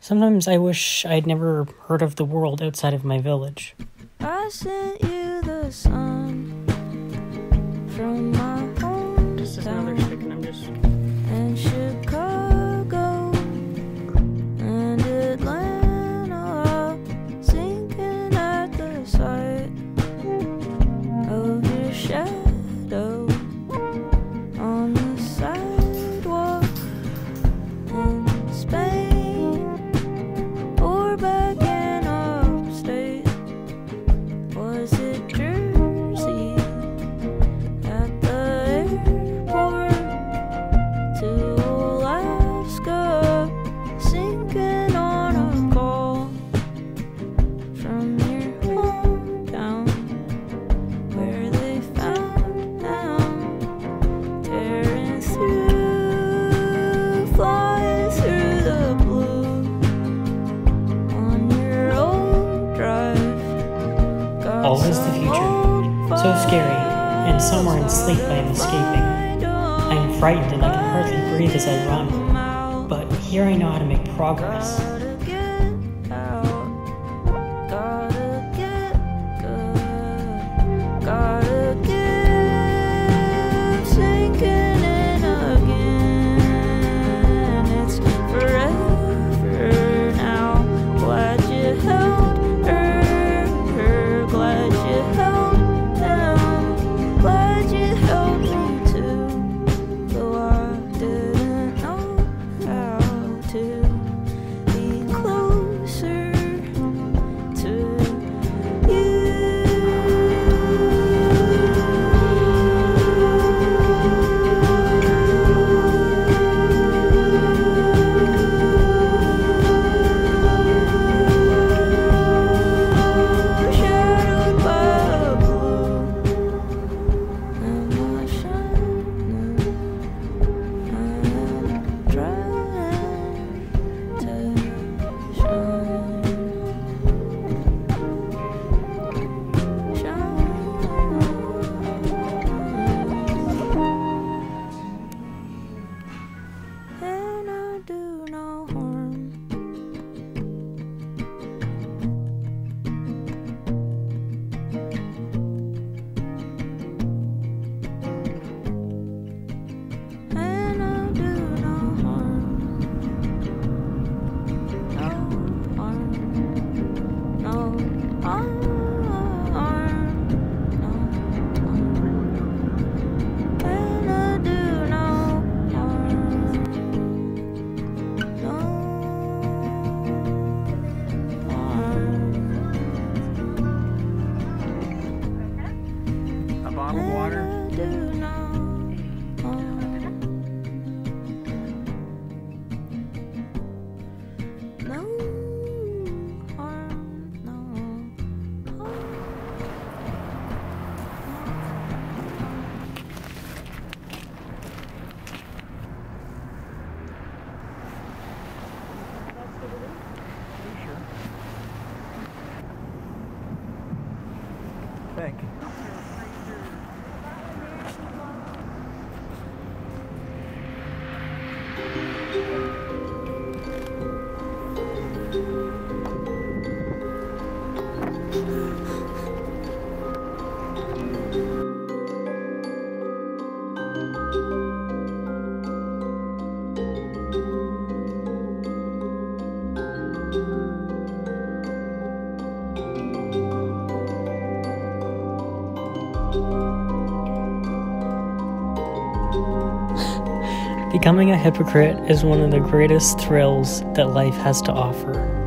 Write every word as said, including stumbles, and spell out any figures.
Sometimes I wish I'd never heard of the world outside of my village. I sent you the sun from my home. This is another stick and I'm just... And Chicago and Atlanta, sinking at the sight of your shadow on the sidewalk in Spain or back in upstate. Was it Jersey at the airport to Alaska, sinking on a call from your hometown where they found them tearing through, flying through the blue on your own drive. Got Always the future. So scary, and somewhere in sleep I am escaping. I am frightened and I can hardly breathe as I run. But here I know how to make progress. Gotta get out, gotta get good, gotta get sinking in again. It's forever now. Glad you held her, her. Glad you held him, glad you held me too. Though I didn't know how to be closer to you. Shadowed by blue, am I shining? I'm trying to shine, shine. And I do no harm. And I do no harm. No harm. No harm. No harm. And I do no harm. No harm. A bottle of water. And I do no harm. No harm, no harm. Thank you. Becoming a hypocrite is one of the greatest thrills that life has to offer.